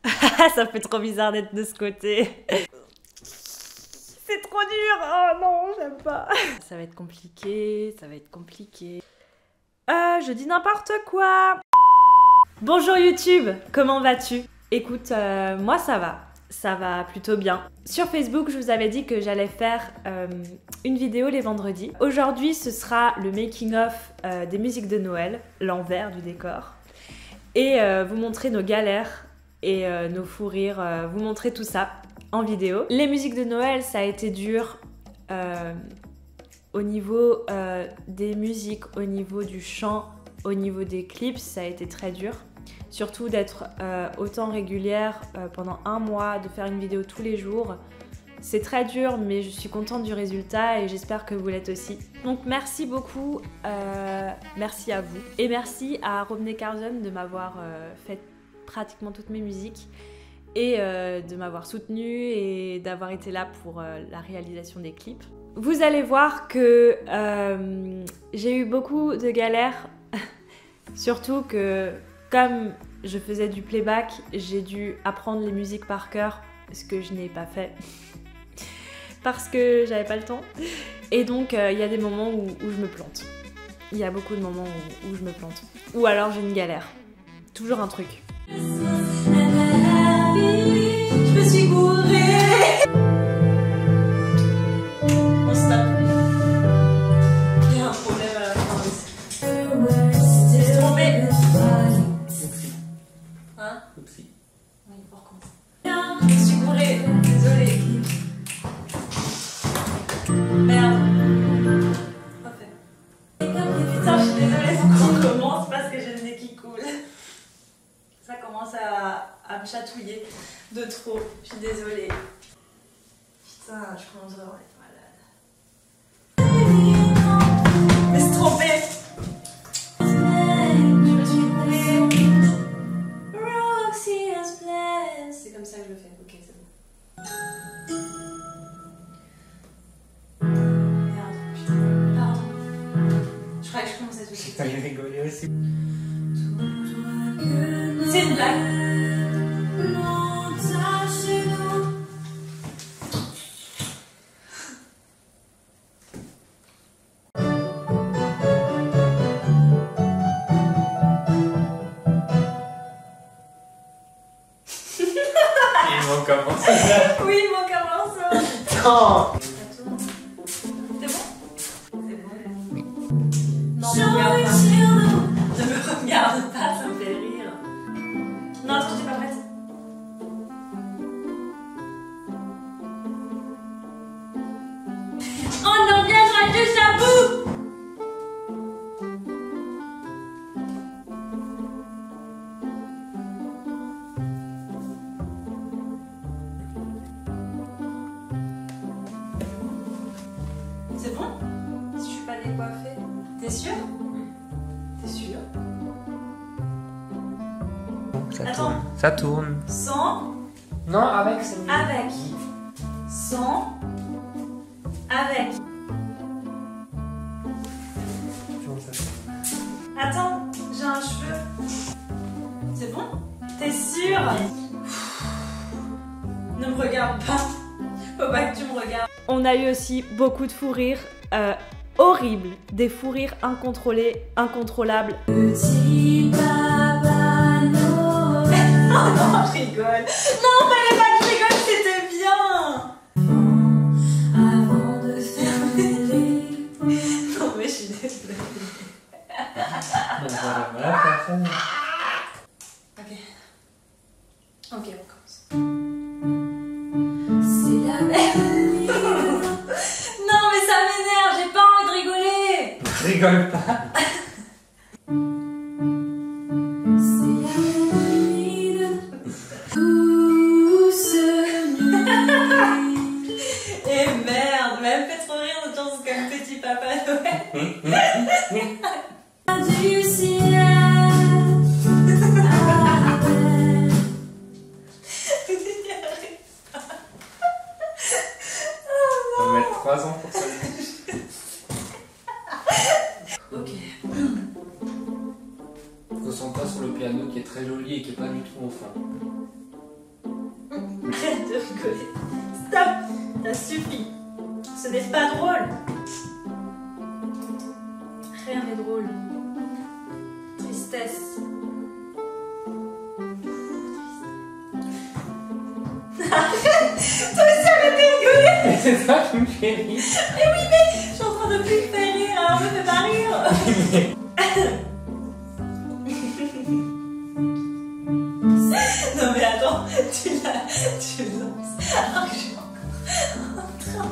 Ça fait trop bizarre d'être de ce côté. C'est trop dur. Oh non, j'aime pas. Ça va être compliqué, ça va être compliqué. Je dis n'importe quoi. Bonjour YouTube, comment vas-tu? Écoute, moi ça va plutôt bien. Sur Facebook, je vous avais dit que j'allais faire une vidéo les vendredis. Aujourd'hui, ce sera le making-of des musiques de Noël, l'envers du décor. Et vous montrer nos galères et nos fous rires, vous montrer tout ça en vidéo. Les musiques de Noël, ça a été dur au niveau des musiques, au niveau du chant, au niveau des clips, ça a été très dur. Surtout d'être autant régulière pendant un mois, de faire une vidéo tous les jours. C'est très dur, mais je suis contente du résultat et j'espère que vous l'êtes aussi. Donc merci beaucoup, merci à vous. Et merci à Robney Carson de m'avoir fait pratiquement toutes mes musiques et de m'avoir soutenue et d'avoir été là pour la réalisation des clips. Vous allez voir que j'ai eu beaucoup de galères, surtout que comme je faisais du playback, j'ai dû apprendre les musiques par cœur, ce que je n'ai pas fait parce que j'avais pas le temps. Et donc il y a des moments où je me plante. Il y a beaucoup de moments où je me plante. Ou alors j'ai une galère. Toujours un truc. Je me suis gourée. On se tape. Il y a un problème à la fin aussi. C'est trompé. Hein? Oupsie. Oui, pour recommencer. Je me suis gourée. Désolée. Merde. Refait. Putain, je suis désolée, faut qu'on recommence parce que j'ai le nez qui coule. Ça commence à me chatouiller de trop. Je suis désolée. Putain, je commence vraiment à être malade. Mais c'est trompé. Je me suis gourée. Roxy has plans. C'est comme ça que je le fais. Ok, c'est bon. Merde, putain. Pardon. Je croyais que je commençais tout de suite. T'as rigolé aussi. C'est une blague. Il manque un morceau. Oui, il manque un morceau. Non. C'est bon? C'est bon? Non, ne me regarde pas. Ne me regarde pas, ça me fait rire. Non, attends, j'étais pas prête. On en viendra juste à bout. C'est bon? Si je suis pas décoiffée. T'es sûre? T'es sûre? Ça Attends. tourne. Ça tourne. Sans. Non, avec, c'est mieux. Avec. Sans. Avec. Comment ça? Attends, j'ai un cheveu. C'est bon? T'es sûre? Ne me regarde pas. Faut pas que tu me regardes. On a eu aussi beaucoup de fous rires horribles. Des fous rires incontrôlés, incontrôlables. Petit Papa Noël. Oh non, je rigole. Non, fallait pas que je rigole, c'était bien. Avant de fermer les... Non mais je suis désolée. Voilà, personne. Ok. Ok, on commence. C'est la même. Non mais ça m'énerve, j'ai pas envie de rigoler. Rigole pas. C'est la nuit de douce nuit. Et merde, mais elle me fait trop rire de danse comme Petit Papa Noël. Du ciel. On va mettre 3 ans pour ça. Ok. Concentre-toi sur le piano qui est très joli et qui est pas du tout en fin. rigoler. Stop! Ça suffit. Ce n'est pas drôle. Rien n'est drôle. Tristesse. Toi aussi arrête de rigoler. Mais c'est toi qui me fais rire. Mais oui, mais je suis en train de plus faire rire, alors me fais pas rire. Non mais attends, tu lances. Alors que je suis encore en train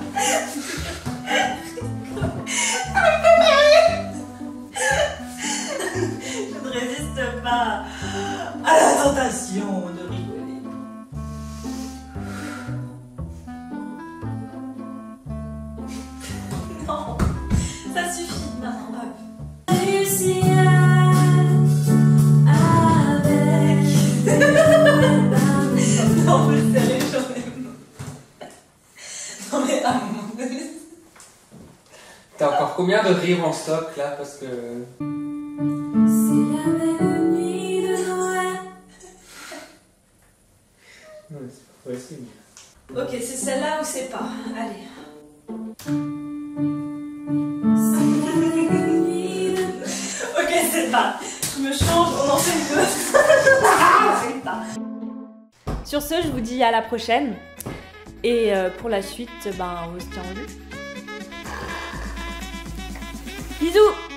je ne résiste pas à la tentation de rigoler. Non, ça suffit. Non, hop. Réussi avec. Non, mais sérieux, j'en ai marre. Non, mais à un moment donné. T'as encore combien de rires en stock là? Parce que. C'est la belle nuit de Noël. Non, mais c'est pas possible. Ok, c'est celle-là ou c'est pas? Allez. Ok, c'est pas. Je me change, on en fait une autre. C'est pas. Sur ce, je vous dis à la prochaine. Et pour la suite, ben, on se tient au jus. Bisous!